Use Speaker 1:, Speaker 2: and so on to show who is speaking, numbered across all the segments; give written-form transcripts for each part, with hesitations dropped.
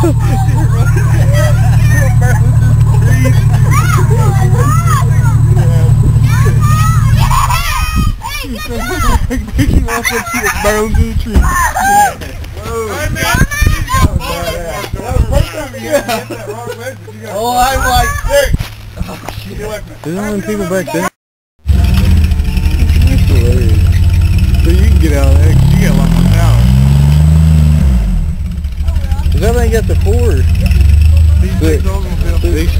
Speaker 1: He wants to see it burn to the tree.
Speaker 2: Oh, I'm like sick.
Speaker 1: There's only people back there. That's hilarious. So you can get out of there because you got like an hour. Is that thing got the 4?
Speaker 2: These
Speaker 1: D6.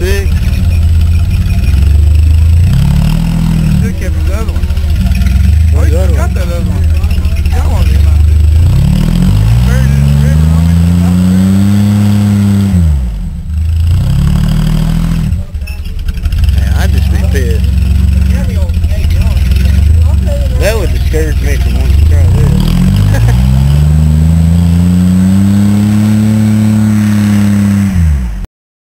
Speaker 2: Should have kept his other one.
Speaker 1: Where's
Speaker 2: Oh,
Speaker 1: the other
Speaker 2: you got
Speaker 1: one?
Speaker 2: that other one.